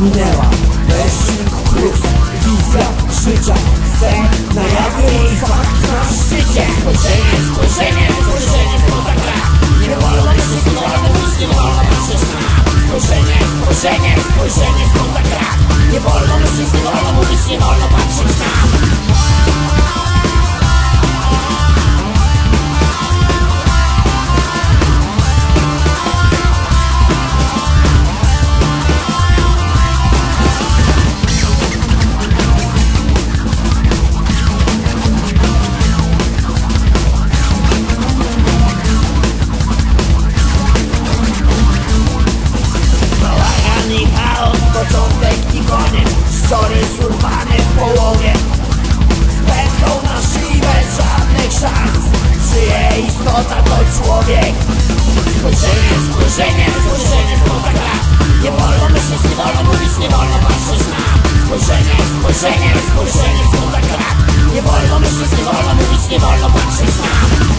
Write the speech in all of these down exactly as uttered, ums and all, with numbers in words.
minęła. Weszing plus, wizja życia, sen na jawie i fakt na szczycie. Spojrzenie, spojrzenie, spojrzenie spoza krat. Nie wolno myśleć, nie wolno mówić, nie wolno patrzeć na. Spojrzenie, spojrzenie, spojrzenie spoza krat. Nie wolno myśleć, nie wolno mówić, nie wolno patrzeć na. Początek i koniec, story urwany w połowie. Będą na szyi bez żadnych szans. Czyje istota to człowiek. Spojrzenie, spojrzenie, spojrzenie spoza krat. Nie wolno myśleć, nie wolno mówić, nie wolno patrzeć na. Spojrzenie, spojrzenie, spojrzenie spoza krat. Nie wolno myśleć, nie wolno mówić, nie wolno patrzeć na.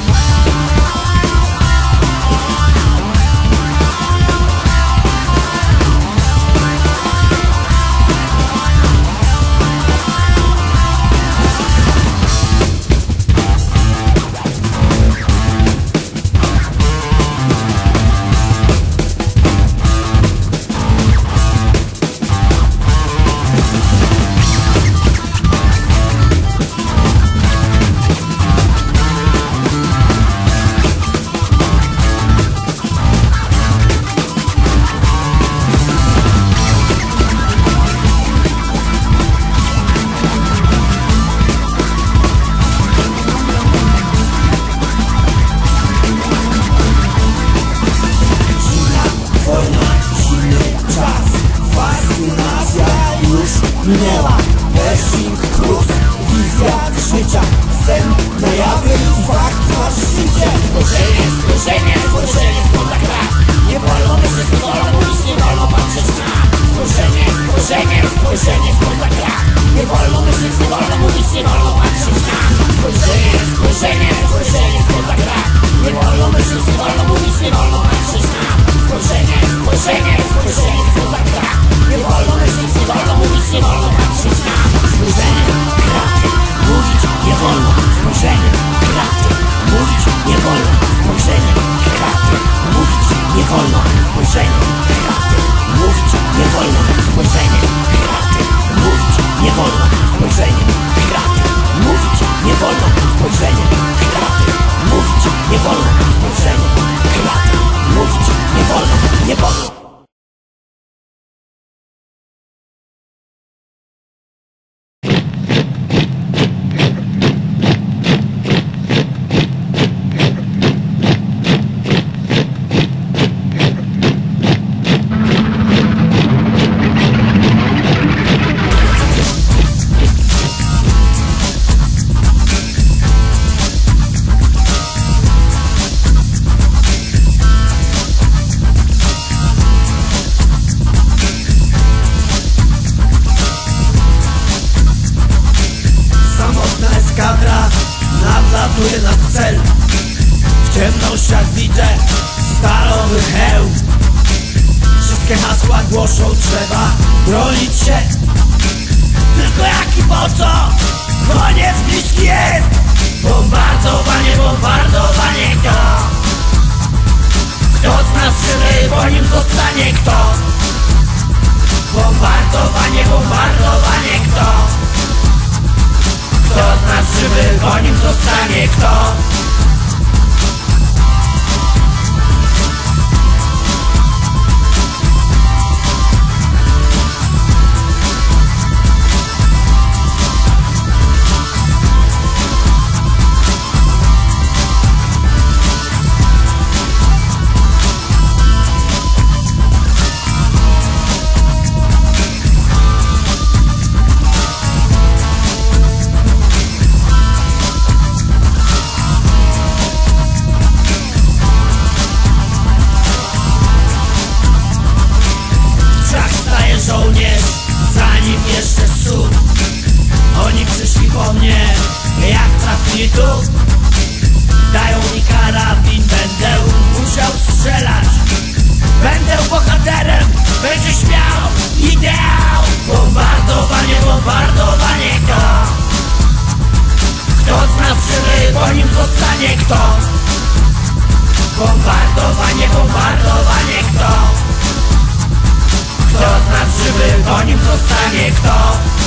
Minęła, Weszing plus, wizja życia, sen na jawie i fakt na szczycie. Spojrzenie, spojrzenie, spojrzenie spoza krat. Nie wolno myśleć, nie wolno mówić, nie wolno patrzeć na. Spojrzenie, spojrzenie, spojrzenie spoza krat. Nie wolno myśleć, nie wolno mówić, nie wolno patrzeć na. Spojrzenie, spojrzenie, spojrzenie spoza krat. Nie wolno myśleć, nie wolno mówić, nie wolno patrzeć na. Spojrzenie, spojrzenie, spojrzenie spoza krat. Nie wolno myśleć, nie wolno mówić, nie wolno patrzeć na. Spojrzenie, kraty, mówić nie wolno. Spojrzenie, kraty, mówić nie wolno. Spojrzenie, kraty, mówić nie wolno. Spojrzenie, kraty, mówić nie wolno. Spojrzenie, kraty, mówić nie wolno. Spojrzenie, kraty, mówić nie wolno. Spojrzenie, kraty, mówić nie wolno. Spojrzenie, kraty, mówić nie wolno. Nie wolno. Nadlatuje nad cel. W ciemnościach widzę stalowy hełm. Wszystkie hasła głoszą, trzeba bronić się. Tylko jak i po co? Koniec bliski jest. Bombardowanie, bombardowanie. Kto? Kto z nas żywy, po nim zostanie kto? Bombardowanie, bombardowanie. Kto? Kto z nas żywy, po nim zostanie kto? Dają mi karabin, będę musiał strzelać. Będę bohaterem, będzie śmiał idea. zostanie kto?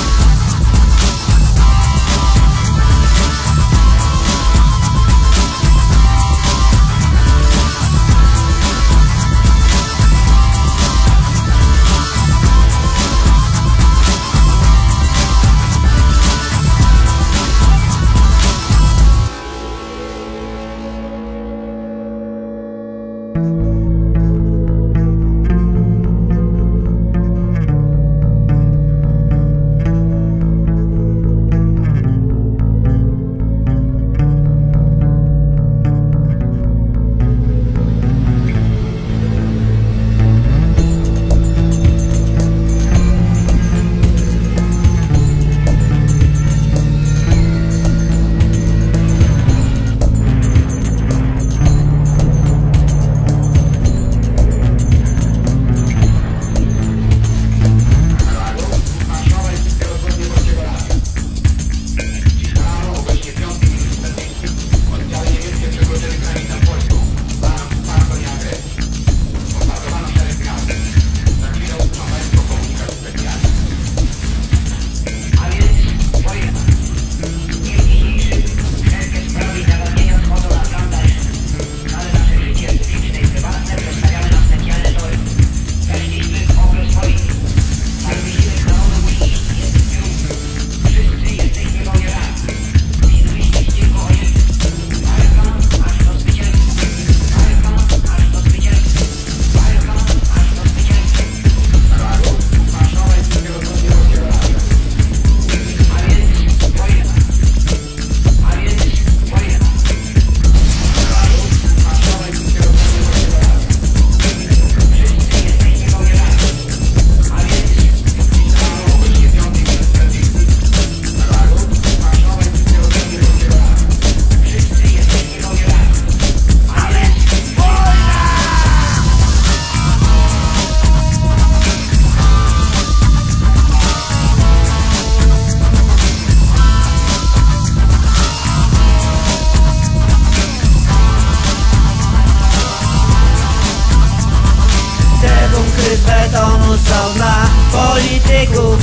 Z betonu są dla polityków,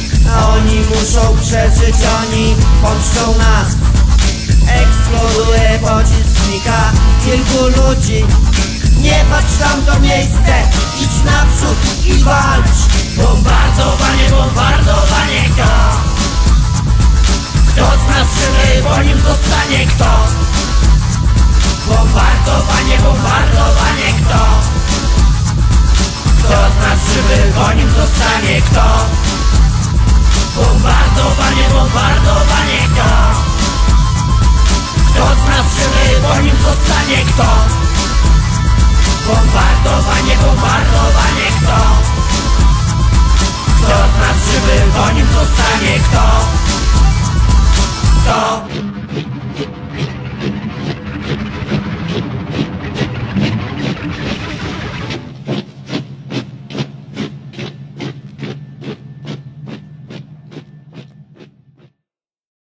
a oni muszą przeżyć, oni pomszczą nas. Eksploduje pocisk, znika kilku ludzi. Nie patrz tam to miejsce, idź naprzód i walcz. Bombardowanie, bombardowanie kto? Kto z nas żywy, po nim zostanie kto? Bombardowanie, bombardowanie kto? Kto z nas żywy, po nim zostanie kto? Bombardowanie, bombardowanie kto? Kto z nas żywy, po nim zostanie kto?